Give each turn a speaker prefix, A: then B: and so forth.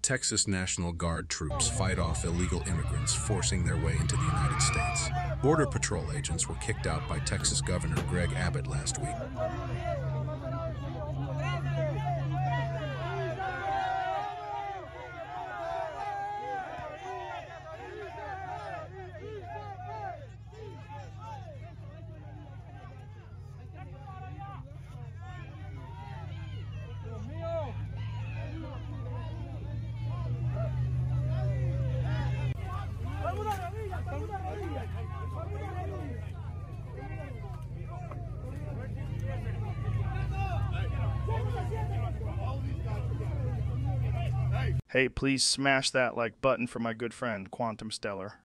A: Texas National Guard troops fight off illegal immigrants forcing their way into the United States. Border Patrol agents were kicked out by Texas Governor Greg Abbot last week.
B: Hey, please smash that like button for my good friend, Quantum Stellar.